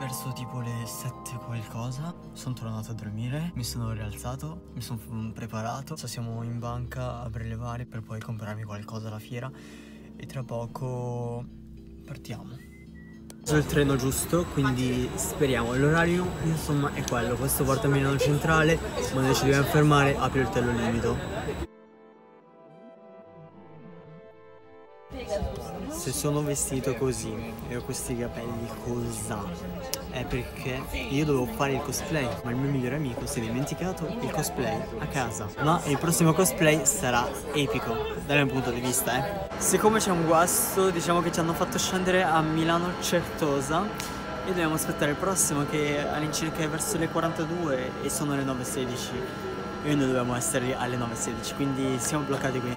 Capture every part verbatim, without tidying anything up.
verso tipo le sette qualcosa sono tornato a dormire, mi sono rialzato, mi sono preparato. Adesso siamo in banca a prelevare per poi comprarmi qualcosa alla fiera e tra poco partiamo. Sul treno giusto, quindi speriamo. L'orario insomma è quello, questo porta a Milano Centrale, ma noi ci dobbiamo fermare a Pioltello Livido. Se sono vestito così e ho questi capelli cosa? È perché io dovevo fare il cosplay, ma il mio migliore amico si è dimenticato il cosplay a casa. Ma il prossimo cosplay sarà epico, dal mio punto di vista, eh. Siccome c'è un guasto, diciamo che ci hanno fatto scendere a Milano Certosa e dobbiamo aspettare il prossimo che all'incirca è verso le quarantadue e sono le nove e sedici. E noi dobbiamo essere alle nove e sedici, quindi siamo bloccati qui.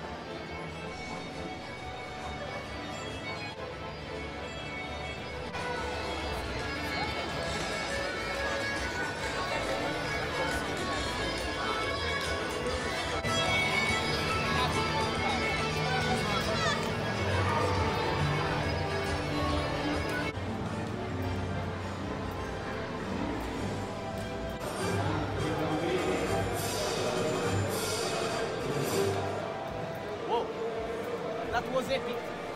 That was epic.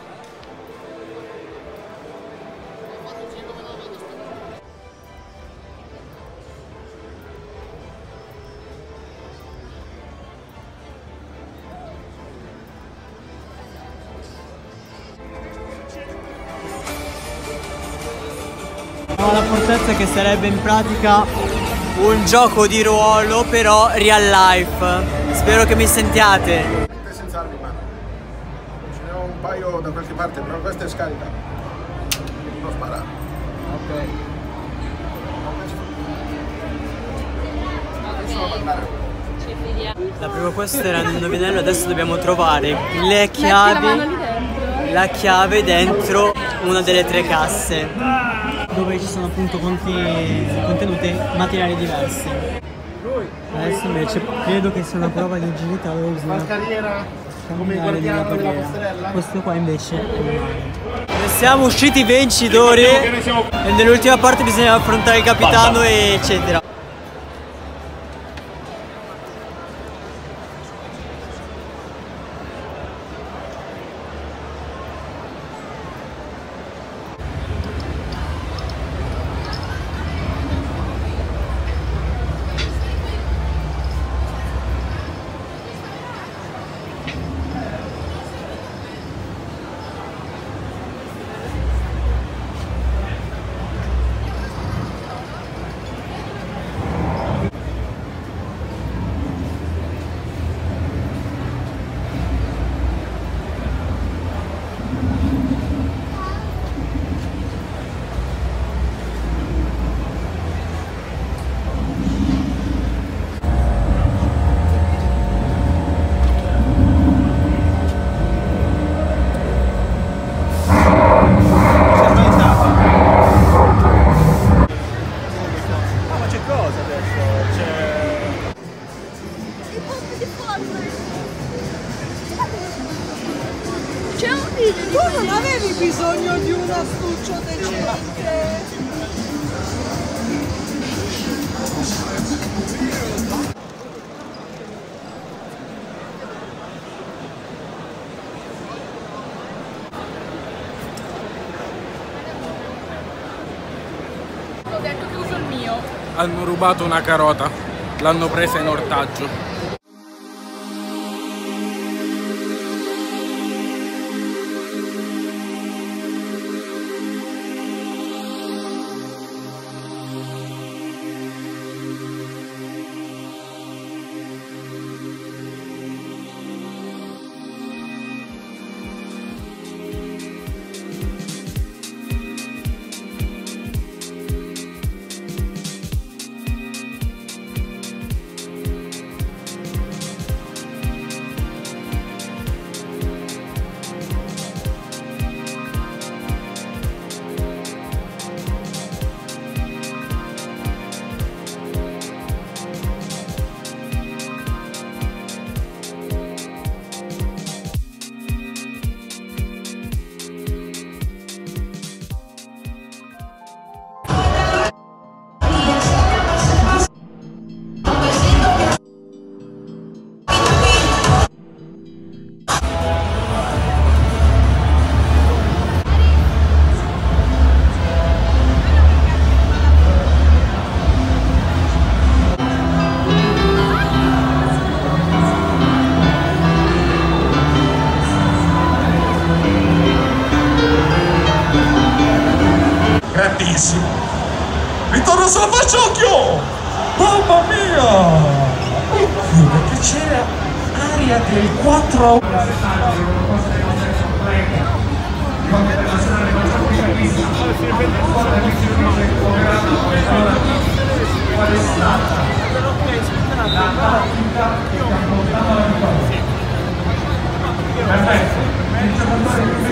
La fortezza che sarebbe in pratica un gioco di ruolo però real life. Spero che mi sentiate. Senza armi in mano. Ce ne ho un paio da qualche parte, però questa è scarica. Non sparare. Ok. La prima questo era un indovinello, adesso dobbiamo trovare le chiavi, la chiave dentro una delle tre casse dove ci sono appunto contenute materiali diversi. Adesso invece credo che sia una prova di agilità dove bisogna camminare nella barriera. Questo qua invece è un mare. Ne siamo usciti vincitori e nell'ultima parte bisogna affrontare il capitano e eccetera. Tu non avevi bisogno di un astuccio decente. Ho detto che uso il mio. Hanno rubato una carota, l'hanno presa in ortaggio. Bellissimo! Ritorno sulla Falciocchio! Mamma mia! Oddio, perché c'era aria del quattro a uno. Qual è stata la partita che ha portato alla vittoria? Perfetto.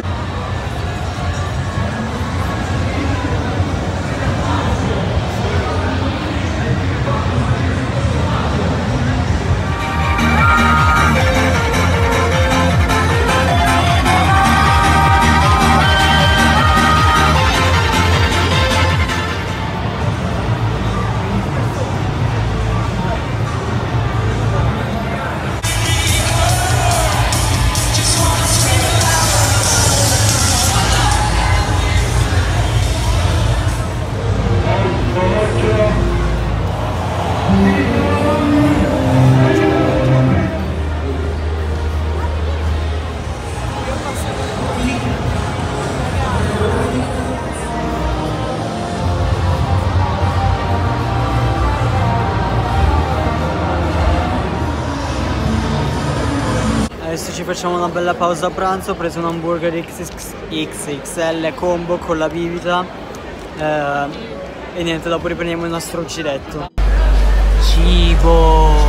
Adesso ci facciamo una bella pausa a pranzo. Ho preso un hamburger X X L combo con la bibita eh, e niente, dopo riprendiamo il nostro giretto. Cibo!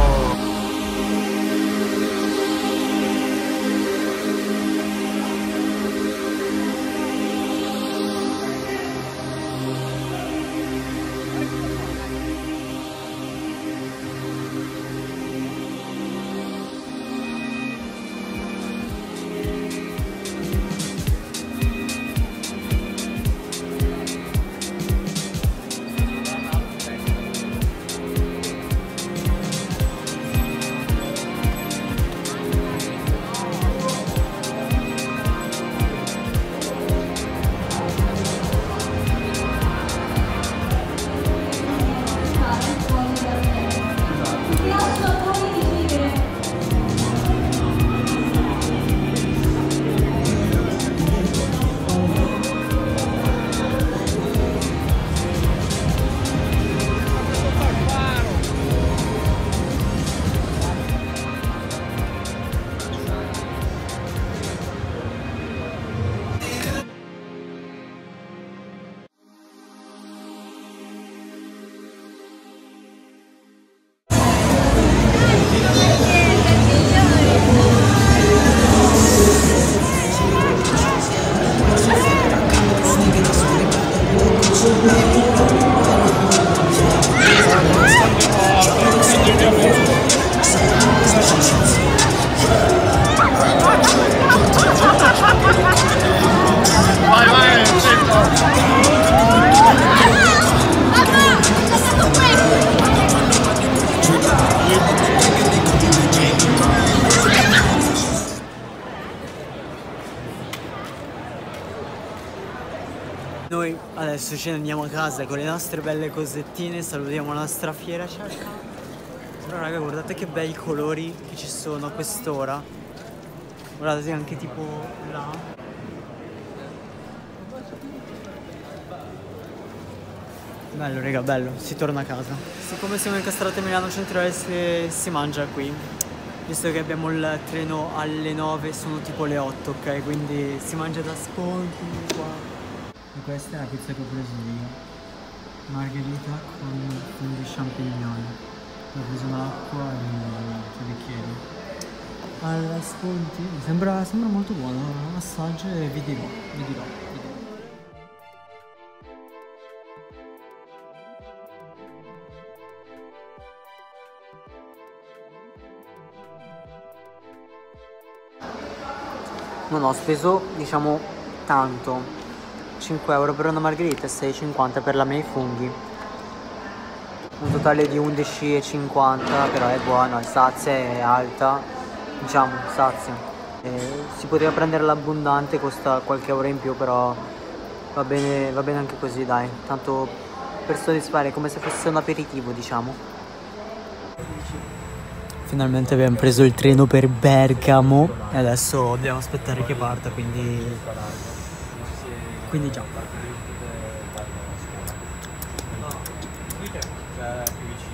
Noi adesso ce ne andiamo a casa con le nostre belle cosettine, salutiamo la nostra fiera. Ciao ciao. Però raga, guardate che bei colori che ci sono a quest'ora. Guardate anche tipo là. Bello raga, bello, si torna a casa. Siccome siamo incastrati a Milano Centrale si, si mangia qui. Visto che abbiamo il treno alle nove, sono tipo le otto, ok? Quindi si mangia da sconti qua. E questa è la pizza che ho preso io, margherita con funghi champignon. Ho preso un'acqua e due bicchieri. Alla sconti, sembra, sembra molto buono, un assaggio e vi dirò, vi dirò, vi dirò. Non ho speso, diciamo, tanto. cinque euro per una margherita e sei e cinquanta per la mia e i funghi. Un totale di undici e cinquanta, però è buono, il sazia è alta, diciamo, sazia. E si poteva prendere l'abbondante, costa qualche euro in più, però va bene, va bene anche così, dai. Tanto per soddisfare, come se fosse un aperitivo, diciamo. Finalmente abbiamo preso il treno per Bergamo e adesso dobbiamo aspettare che parta, quindi... Quindi già. Cioè, più vicino.